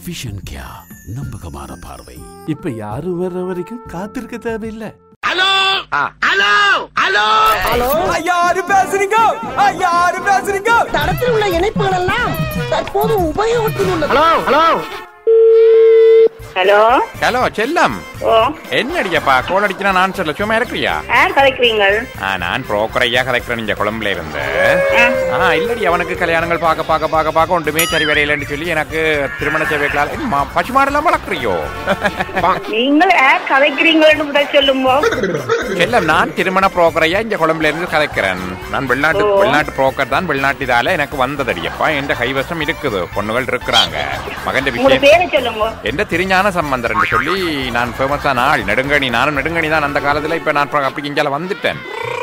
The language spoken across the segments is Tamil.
விஷன் கியா நம்பகமான பார்வை. இப்ப யாரும் வர்ற வரைக்கும் காத்திருக்க தேவையில்லை. ஹலோ ஹலோ ஹலோ ஹலோ, யாரு பேசுறீங்க? யாரு பேசுறீங்க? தடத்தில் உள்ள இணைப்புகள் எல்லாம் தற்போது உபயோகத்தில் உள்ளது. ஹலோ ஹலோ ஹலோ ஹலோ செல்லம், ஓ என்னடியாப்பா கோல் அடிக்கிறா? நான் சொல்ல சும்மா இருக்கிறியா? யார் கதைக்கிறீங்க? நான் புரோக்கர் ஐயா கதைக்கிறேன். இங்க கொழம்புல இருந்து இல்லடி, அவனுக்கு கல்யாணங்கள் பார்க்க ஒன்றுமே சரி வேலையிலன்னு சொல்லி எனக்கு திருமண சேவைகளால் பசுமாடெல்லாம் வளர்க்குறியோ? நீங்கள் யார் கதைக்கிறீங்கன்னு முதல் சொல்லுங்க. செல்லம், நான் திருமண புரோக்கர் ஐயா இங்க கொழம்புல இருந்து கதைக்கிறேன். நான் வெளிநாட்டு புரோக்கர் தான். வெளிநாட்டிதால எனக்கு வந்ததடியப்பா. எந்த கைவசம் இருக்குது, பொண்ணுகள் இருக்கிறாங்க. மகன் விஷயம் சொல்லுங்க. எந்த திருஞான சம்பந்தர் சொல்லி நான் ஃபேமஸான ஆள். நெடுங்கணி, நானும் நெடுங்கணி தான் அந்த காலத்துல. இப்ப நான் அப்படி இங்கால வந்துட்டேன்.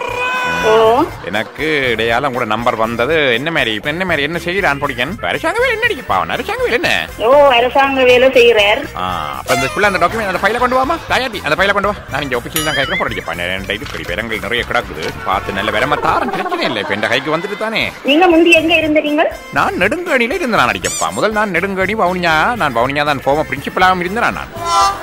எனக்கு இடையால கூட நம்பர் வந்தது. என்ன மாதிரி என்ன செய்யறான் படிக்கன்? அரசாங்க வேலை என்ன அடிக்கப்பா? அரசாங்க வேலை என்ன? அரசாங்க வேலை செய்யறார். அப்ப இந்த ஃபுல்லா அந்த டாக்குமெண்ட் அந்த ஃபைல கொண்டு வாமா. தாயாட்டி அந்த ஃபைல கொண்டு வா. நான் இங்க ஆபீஸ்ல தான் கேட்கறேன். படிக்கப்பா இது பெரிய பெரங்கள் நிறைய கிடக்குது. பார்த்து நல்ல விரம தாரம் பிரச்சனை இல்லை. இப்ப இந்த கைக்கு வந்துட்டு தானே. நீங்க முந்தி எங்க இருந்தீங்க? நான் நெடுங்கணியில இருந்து நான் அடிக்கப்பா. முதல் நான் நெடுங்கணி வவுனியா. நான் வவுனியா தான் ஃபார்மர் பிரின்சிபலாகவும் இருந்தேன் நான்.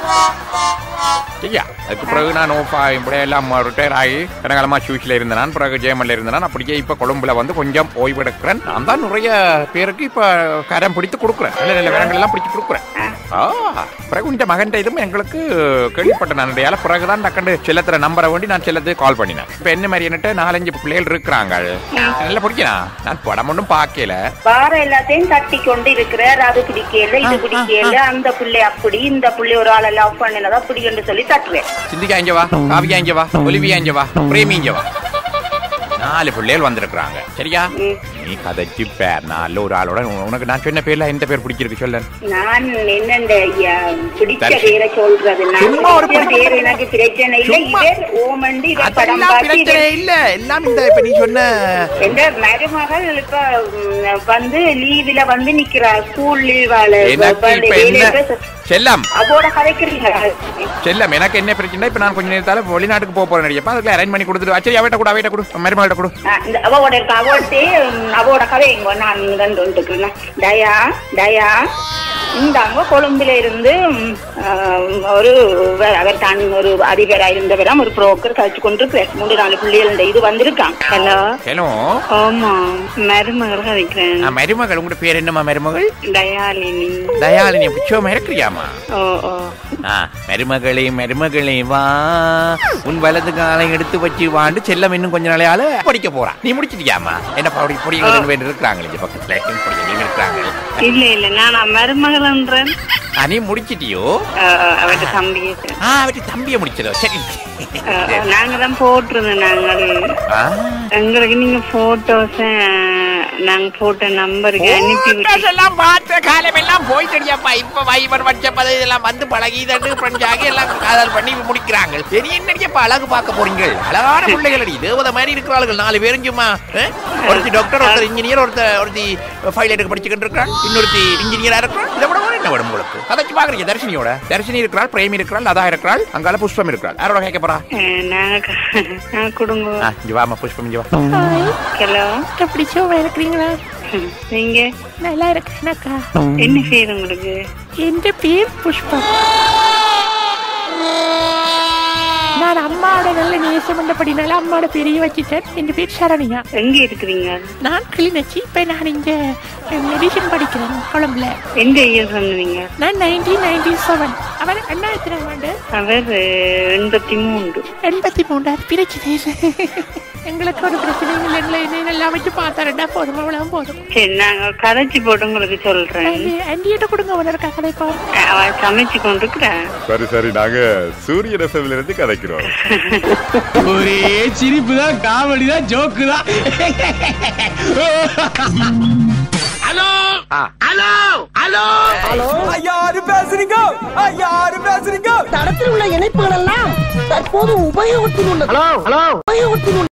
சரியா? அதுக்கு பிறகு நான் இப்படி எல்லாம் ரிட்டையர் ஆகி கடகாலமா சூஸ்ல இருந்தேன். நான் பிறகு ஜெயமல்ல இருந்தேன். அப்படியே இப்ப கொழும்புல வந்து கொஞ்சம் ஓய்வெடுக்கிறேன். நான் தான் நிறைய பேருக்கு இப்ப கரம் பிடித்து கொடுக்குறேன். நல்ல நல்ல விரங்கள் எல்லாம் பிடிச்சு கொடுக்குறேன். பிறகு இந்த மகன் இதுவும் எங்களுக்கு கேள்விப்பட்டேன். நான் பிறகுதான் டக்கண்டு செல்லத்துல நம்பரை வேண்டி நான் செல்லத்துக்கு கால் பண்ணினேன். இப்ப என்ன மாதிரி என்னட்டு 4-5 பிள்ளைகள் இருக்கிறாங்க. நல்லா பிடிக்கணும். நான் படம் ஒன்றும் பார்க்கல. வார எல்லாத்தையும் தட்டி கொண்டு இருக்கிறார். அது பிடிக்கல, இது பிடிக்கல, அந்த பிள்ளை அப்படி, இந்த பிள்ளை ஒரு ஆளை லவ் பண்ணல அப்படி என்று சொல்லி தட்டுறேன். சிந்திக்கா இங்க வா, காவியா இங்க வா, ஒலிவியா இங்க வா, பிரேமி இங்க வா. 4 பிள்ளைகள் வந்திருக்கிறாங்க. சரியா? நீ கதைச்சு பேர் நல்ல ஒரு ஆளோட. உனக்கு நான் சொன்ன பேர்ல எந்த பேர் பிடிச்சிருக்கு சொல்ல? நான் என்னண்ட பிடிச்ச பேரை சொல்றது. பேர் எனக்கு பிரச்சனை இல்லை. ஓமண்டி பிரச்சனை இல்ல. எல்லாம் இந்த இப்ப நீ சொன்ன எந்த மருமகள் இப்ப வந்து லீவ்ல வந்து நிக்கிறா. ஸ்கூல் லீவால செல்லம் அதோட கதைக்கிறீங்க. செல்லம், எனக்கு என்ன பிரச்சனை? இப்ப நான் கொஞ்ச நேரத்தால வெளிநாட்டுக்கு போறேன். அதுக்கு அரேஞ்ச் பண்ணி கொடுத்துட்டு சரி. அவைட்ட கூட மருமகிட்ட கூட அவட இருக்க அவட கதைங்க. நான் தயா தயா இந்தாங்க கொழும்புல இருந்து அவர் தான் ஒரு அதிபரா இருந்தவராம். ஒரு புரோக்கர் கழிச்சு கொண்டு 3-4 பிள்ளைகள் இது வந்திருக்காங்க. Hello hello. ஆமா, மருமகள் கதைக்கிறேன். மருமகள், உங்களோட பேர் என்னமா? மருமகள் தயாலினி. தயாலினி பிச்சோமா இருக்கிறியாமா? மருமகளே வா, உன் வலது காலை எடுத்து வச்சு வாண்டு செல்லம் இன்னும் கொஞ்ச நாளையால படிக்க போறான். நீ முடிச்சிட்டியாமா? என்ன பொடிகள் இருக்கிறாங்க பக்கத்துல இருக்கிறாங்க? இல்ல நான் மருமகள். நீ முடிச்சிட்டியோ? அவட்ட தம்பிய முடிச்சதோ? சரி, நாங்க தான் போட்டிருந்தோம். எங்களுக்கு நீங்க போட்டோஸ் நாங்க போட்ட நம்பருக்கு அனுப்பி எல்லாம் பார்த்த காலம் எல்லாம் போயிட்டடியாப்பா. இப்ப வைபர் வாட்ஸ்அப் இதெல்லாம் வந்து பழகி ஃப்ரெண்ட்ஸாக எல்லாம் காதல் பண்ணி முடிக்கிறாங்க. சரி, என்னடியப்பா அழகு பார்க்க போறீங்க? அழகான பிள்ளைகள் அடி, தேவதை மாதிரி இருக்கிறார்கள். 4 பேரும் சும்மா. ஒருத்தி டாக்டர், ஒருத்தர் இன்ஜினியர், ஒருத்தி ஃபைல் எடுக்க படிச்சுக்கிட்டு இருக்கிறான், இன்னொருத்தி இன்ஜினியரா இருக்கிறான். இதை விட என்ன வேணும் உங்களுக்கு? கதைச்சு பாக்குறீங்க. தர்ஷினி இருக்கிறாள், பிரேமி இருக்கிறாள், லதா இருக்கிறாள், அங்கால புஷ்பம் இருக்கிறாள். யாரோட கேட்க போறா? புஷ்பம் இங்க வா. ஹலோ, எப்படி சோமா இருக்கிறீங்களா? நீங்க நல்லா இருக்கேனாக்கா. என்ன பேர் உங்களுக்கு? என் பேர் புஷ்பம். நான் அம்மாவோட நல்ல நேசம் பண்ணபடினால அம்மாவோட பெரிய வச்சுட்டேன். என் பேர் சரணியா. எங்க இருக்கிறீங்க? நான் கிளிநொச்சி. இப்ப நான் இங்க மெடிசன் படிக்கிறேன் கொழம்புல. எந்த இயர் சொன்னீங்க? நான் 1997. அவர் அண்ணா எத்தனை ஆண்டு? அவர் 83. 83. பிரச்சனை இல்லை, எங்களுக்கு ஒரு பிரச்சனை இல்லை. எல்லாம் வச்சு பார்த்தாருண்டா போதும், அவ்வளவு போதும். சரி, நாங்க கதைச்சு போட்டு உங்களுக்கு சொல்றேன். அண்டியிட்ட கொடுங்க, உனக்கா கதைப்போம். அவன் சமைச்சு கொண்டிருக்கிறேன். சரி, நாங்க சூரிய ரசம்ல இருந்து கதைக்கிறோம். ஒரே சிரிப்பு தான், காமெடி தான், ஜோக்கு தான். ஹலோ ஹலோ ஹலோ ஹலோ, யாரு பேசுறீங்க? யாரு பேசுறீங்க? தடத்தில் உள்ள இணைப்புகள் எல்லாம் தற்போது உபயோகத்தில் உள்ளது. Hello hello உபயோகத்தில்